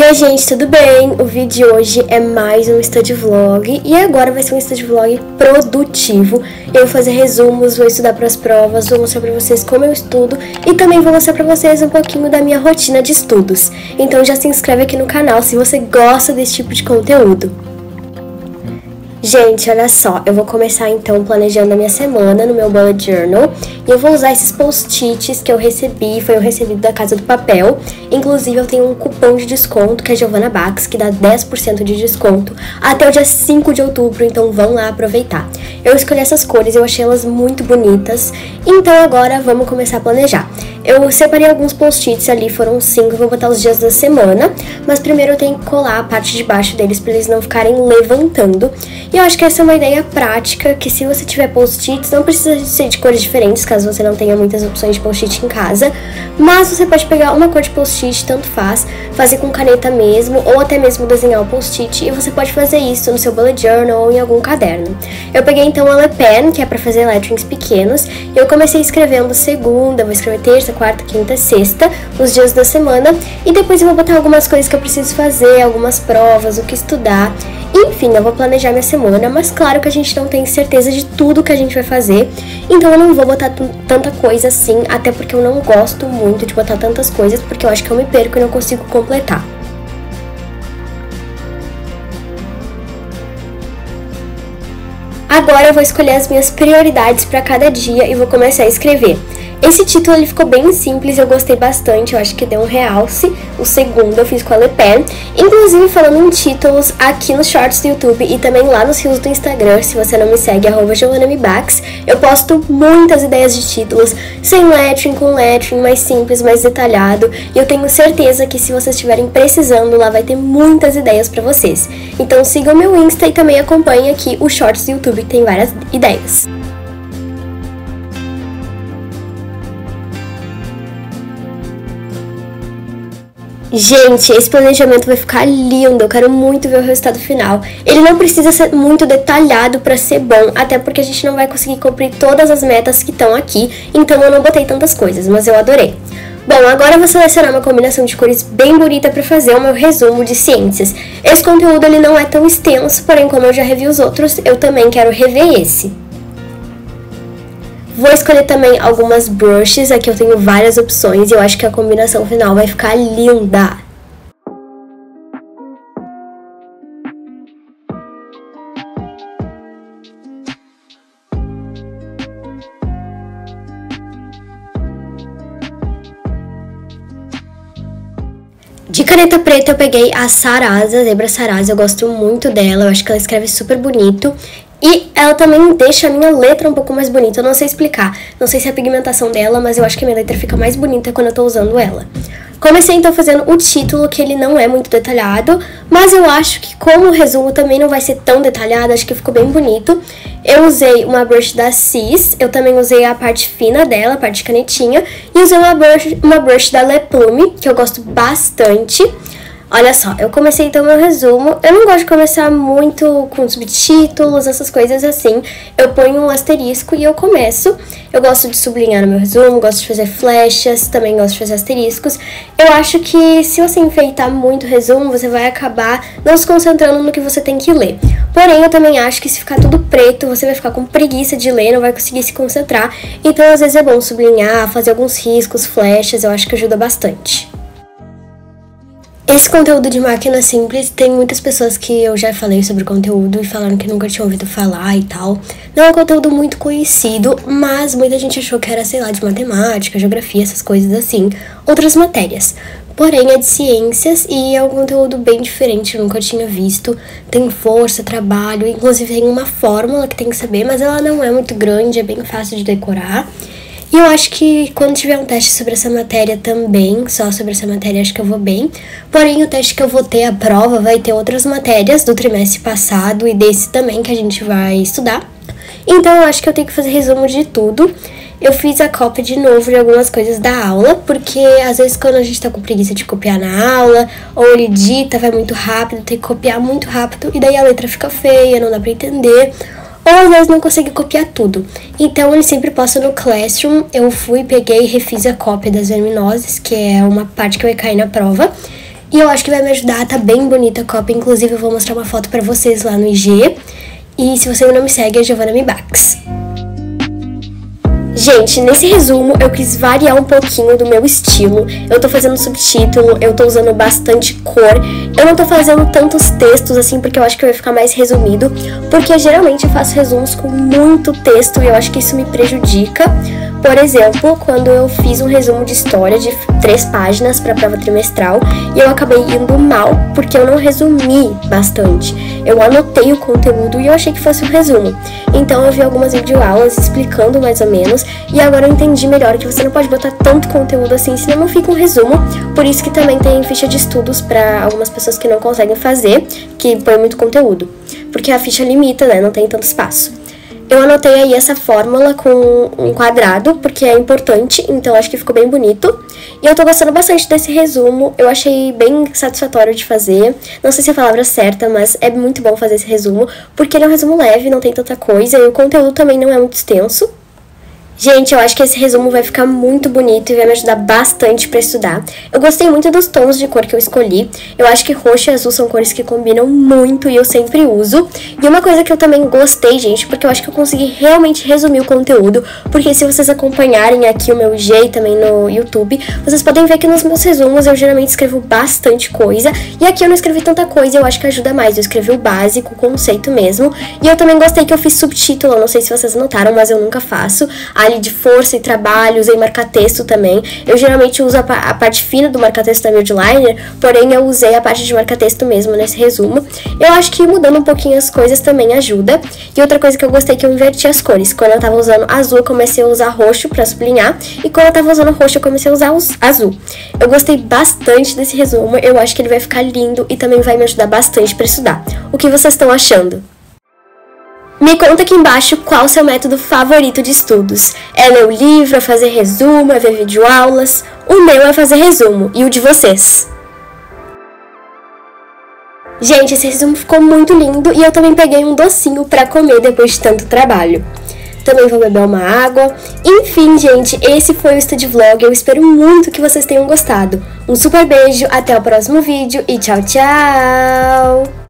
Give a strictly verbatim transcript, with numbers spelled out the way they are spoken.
Oi gente, tudo bem? O vídeo de hoje é mais um study vlog e agora vai ser um study vlog produtivo. Eu vou fazer resumos, vou estudar para as provas, vou mostrar para vocês como eu estudo e também vou mostrar para vocês um pouquinho da minha rotina de estudos. Então já se inscreve aqui no canal se você gosta desse tipo de conteúdo. Gente, olha só, eu vou começar então planejando a minha semana no meu bullet journal e eu vou usar esses post-its que eu recebi, foi o recebido da Casa do Papel. Inclusive eu tenho um cupom de desconto que é Giovanna Bax, que dá dez por cento de desconto até o dia cinco de outubro, então vão lá aproveitar. Eu escolhi essas cores, eu achei elas muito bonitas, então agora vamos começar a planejar. Eu separei alguns post-its ali, foram cinco, eu vou botar os dias da semana, mas primeiro eu tenho que colar a parte de baixo deles para eles não ficarem levantando. E eu acho que essa é uma ideia prática, que se você tiver post-its, não precisa ser de cores diferentes, caso você não tenha muitas opções de post-it em casa, mas você pode pegar uma cor de post-it, tanto faz, fazer com caneta mesmo, ou até mesmo desenhar o post-it, e você pode fazer isso no seu bullet journal ou em algum caderno. Eu peguei então a Le Pen, que é para fazer letterings pequenos, e eu comecei escrevendo segunda, vou escrever terça, quarta, quinta, sexta, os dias da semana, e depois eu vou botar algumas coisas que eu preciso fazer, algumas provas, o que estudar. Enfim, eu vou planejar minha semana, mas claro que a gente não tem certeza de tudo que a gente vai fazer, então eu não vou botar tanta coisa assim, até porque eu não gosto muito de botar tantas coisas, porque eu acho que eu me perco e não consigo completar. Agora eu vou escolher as minhas prioridades para cada dia e vou começar a escrever. Esse título ele ficou bem simples, eu gostei bastante, eu acho que deu um realce. O segundo eu fiz com a Le Pen. Inclusive, falando em títulos, aqui nos shorts do YouTube e também lá nos reels do Instagram, se você não me segue, arroba giovannamibax, eu posto muitas ideias de títulos, sem lettering, com lettering, mais simples, mais detalhado. E eu tenho certeza que se vocês estiverem precisando, lá vai ter muitas ideias pra vocês. Então sigam meu Insta e também acompanhem aqui os shorts do YouTube, que tem várias ideias. Gente, esse planejamento vai ficar lindo, eu quero muito ver o resultado final. Ele não precisa ser muito detalhado para ser bom, até porque a gente não vai conseguir cumprir todas as metas que estão aqui, então eu não botei tantas coisas, mas eu adorei. Bom, agora eu vou selecionar uma combinação de cores bem bonita para fazer o meu resumo de ciências. Esse conteúdo ele não é tão extenso, porém como eu já revi os outros, eu também quero rever esse. Vou escolher também algumas brushes, aqui eu tenho várias opções e eu acho que a combinação final vai ficar linda. De caneta preta eu peguei a Sarasa, Zebra Sarasa, eu gosto muito dela, eu acho que ela escreve super bonito. E ela também deixa a minha letra um pouco mais bonita, eu não sei explicar, não sei se é a pigmentação dela, mas eu acho que a minha letra fica mais bonita quando eu tô usando ela. Comecei então fazendo o título, que ele não é muito detalhado, mas eu acho que como o resumo também não vai ser tão detalhado, acho que ficou bem bonito. Eu usei uma brush da Cis, eu também usei a parte fina dela, a parte de canetinha, e usei uma brush, uma brush da Le Plume, que eu gosto bastante. Olha só, eu comecei então meu resumo, eu não gosto de começar muito com subtítulos, essas coisas assim, eu ponho um asterisco e eu começo. Eu gosto de sublinhar no meu resumo, gosto de fazer flechas, também gosto de fazer asteriscos. Eu acho que se você enfeitar muito o resumo, você vai acabar não se concentrando no que você tem que ler. Porém, eu também acho que se ficar tudo preto, você vai ficar com preguiça de ler, não vai conseguir se concentrar. Então, às vezes é bom sublinhar, fazer alguns riscos, flechas, eu acho que ajuda bastante. Esse conteúdo de máquina simples, tem muitas pessoas que eu já falei sobre o conteúdo e falaram que nunca tinham ouvido falar e tal. Não é um conteúdo muito conhecido, mas muita gente achou que era, sei lá, de matemática, geografia, essas coisas assim, outras matérias. Porém, é de ciências e é um conteúdo bem diferente, eu nunca tinha visto. Tem força, trabalho, inclusive tem uma fórmula que tem que saber, mas ela não é muito grande, é bem fácil de decorar. E eu acho que quando tiver um teste sobre essa matéria também, só sobre essa matéria, acho que eu vou bem. Porém, o teste que eu vou ter, a prova, vai ter outras matérias do trimestre passado e desse também que a gente vai estudar. Então, eu acho que eu tenho que fazer resumo de tudo. Eu fiz a cópia de novo de algumas coisas da aula, porque às vezes quando a gente tá com preguiça de copiar na aula, ou ele edita, vai muito rápido, tem que copiar muito rápido, e daí a letra fica feia, não dá pra entender. ou às vezes não consegue copiar tudo. Então ele sempre posta no Classroom. Eu fui, peguei e refiz a cópia das verminoses, que é uma parte que vai cair na prova. E eu acho que vai me ajudar, tá bem bonita a cópia. Inclusive eu vou mostrar uma foto pra vocês lá no I G. E se você ainda não me segue, é Giovanna Mibax. Gente, nesse resumo eu quis variar um pouquinho do meu estilo. Eu tô fazendo subtítulo, eu tô usando bastante cor. Eu não tô fazendo tantos textos assim, porque eu acho que vai ficar mais resumido. Porque geralmente eu faço resumos com muito texto e eu acho que isso me prejudica. Por exemplo, quando eu fiz um resumo de história de três páginas para a prova trimestral e eu acabei indo mal porque eu não resumi bastante. Eu anotei o conteúdo e eu achei que fosse um resumo. Então eu vi algumas videoaulas explicando mais ou menos e agora eu entendi melhor que você não pode botar tanto conteúdo assim, senão não fica um resumo. Por isso que também tem ficha de estudos para algumas pessoas que não conseguem fazer, que põe muito conteúdo. Porque a ficha limita, né? Não tem tanto espaço. Eu anotei aí essa fórmula com um quadrado, porque é importante, então acho que ficou bem bonito. E eu tô gostando bastante desse resumo, eu achei bem satisfatório de fazer. Não sei se é a palavra certa, mas é muito bom fazer esse resumo, porque ele é um resumo leve, não tem tanta coisa, e o conteúdo também não é muito extenso. Gente, eu acho que esse resumo vai ficar muito bonito e vai me ajudar bastante pra estudar. Eu gostei muito dos tons de cor que eu escolhi. Eu acho que roxo e azul são cores que combinam muito e eu sempre uso. E uma coisa que eu também gostei, gente, porque eu acho que eu consegui realmente resumir o conteúdo. Porque se vocês acompanharem aqui o meu I G e também no YouTube, vocês podem ver que nos meus resumos eu geralmente escrevo bastante coisa. E aqui eu não escrevi tanta coisa, eu acho que ajuda mais. Eu escrevi o básico, o conceito mesmo. E eu também gostei que eu fiz subtítulo, eu não sei se vocês notaram, mas eu nunca faço. De força e trabalho, usei marca-texto também. Eu geralmente uso a, a parte fina do marca-texto da Mildliner, porém eu usei a parte de marca-texto mesmo nesse resumo. Eu acho que mudando um pouquinho as coisas também ajuda. E outra coisa que eu gostei é que eu inverti as cores. Quando eu tava usando azul, eu comecei a usar roxo pra sublinhar, e quando eu tava usando roxo, eu comecei a usar azul. Eu gostei bastante desse resumo, eu acho que ele vai ficar lindo e também vai me ajudar bastante pra estudar. O que vocês estão achando? Me conta aqui embaixo qual o seu método favorito de estudos. É ler o livro, é fazer resumo, é ver videoaulas? O meu é fazer resumo. E o de vocês? Gente, esse resumo ficou muito lindo e eu também peguei um docinho pra comer depois de tanto trabalho. Também vou beber uma água. Enfim, gente, esse foi o Study Vlog. Eu espero muito que vocês tenham gostado. Um super beijo, até o próximo vídeo e tchau, tchau!